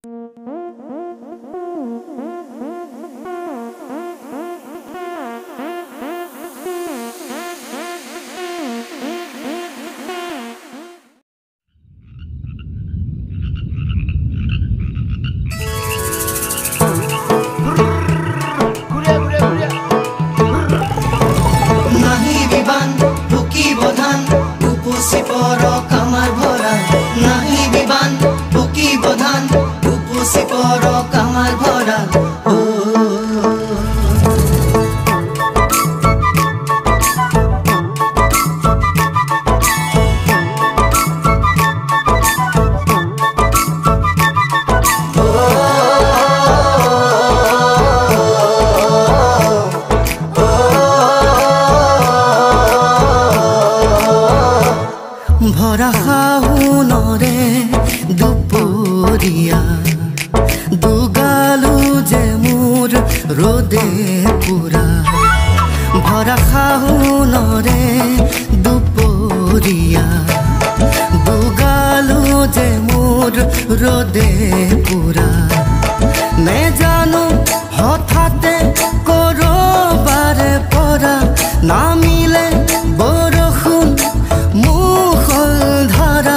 ভরা শাওনরে দুপরিয়া দুগালু যে মোর রোদে পুরা ভরা শাওনরে দুপরিয়া দুগালু যে মোর রোদে পুরা নে জানো হঠাতে করবারে পরা না মিলে বরষুণ মুখল ধারা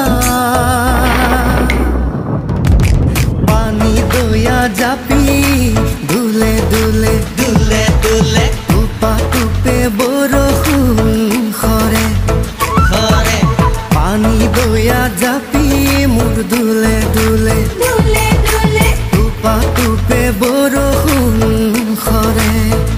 পানি দয়া জাপি দুলে দুলে দুলে দুলে টুপা টুপে বরষুণ খরে খরে পানি দয়া জাপি মোর দুলে দুলে দুলে দুলে টুপা টুপে বরষুণ খরে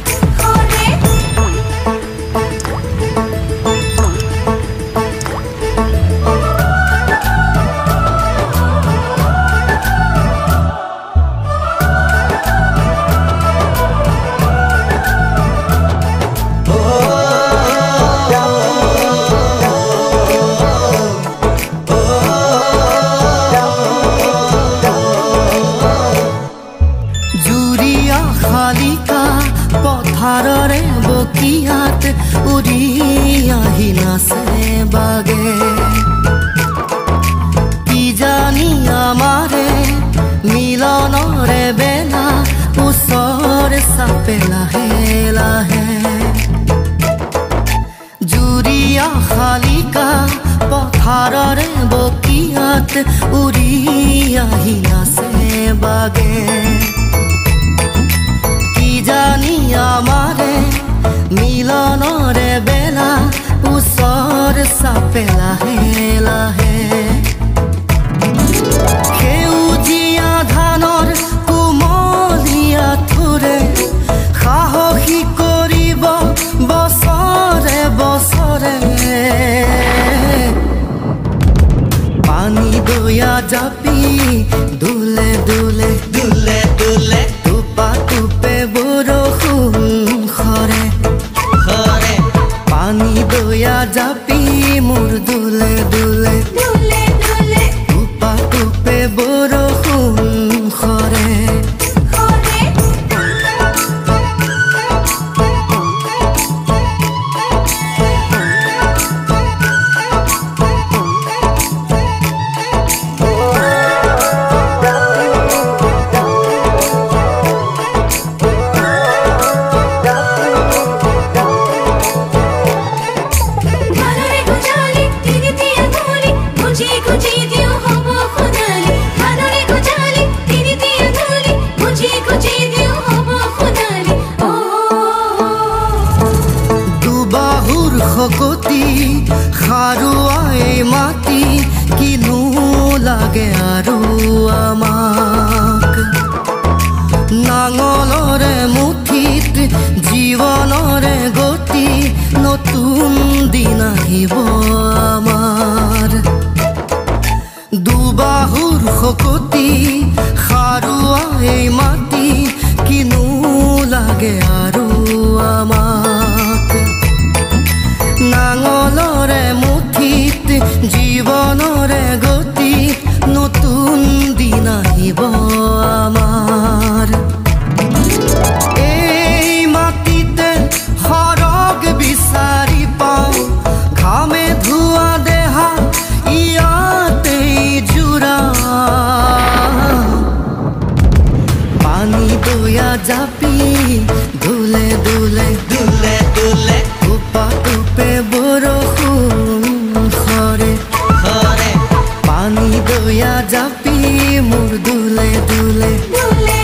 খালিকা পথাৰৰে বকিয়াত উৰি আহি নাচে বাগে কি জানি আমাৰে মিলনৰে বেলা ওচৰ চাপে লাহে লাহে জুৰিয়া খালিকা পথাৰৰে বকিয়াত উৰি আহি নাচে বাগে জানি আমারে মিলনরে বেলা ওচৰ চাপে লাহে লাহে সেউজীয়া ধানৰ কোমলীয়া থোৰে সাহসী কৰিব বছৰে বছৰে পানী দয়া জাপি দুলে দুলে দুলে দুলে টুপা টুপে বৰষুণ খৰে খৰে পানী দয়া জাপি মোৰ দুলে দুলে দুলে দুলে টুপা টুপে বৰষুণ খৰে শকতি খাৰুৱাই মাটি কিনো লাগে আৰু আমাক নাঙলৰে মুঠিত জীৱনৰে গতি নতুন দিন আহিব আমাৰ দুবাহুৰ শকতি খাৰুৱাই মাটি কিনো লাগে আৰু আমাক নাঙলৰে মুঠিত জীৱনৰে গতি নতুন দিন আহিব আমাৰ এই মাটিতে সৰগ বিচাৰি পাওঁ ঘামে ধোৱা দেহা ইয়াতেই জোৰা জাপি দুলে দুলে দুলে দুলে টুপা টুপে বৰষুণ খৰে খৰে পানী দয়া জাপি মোৰ দুলে দুলে দুলে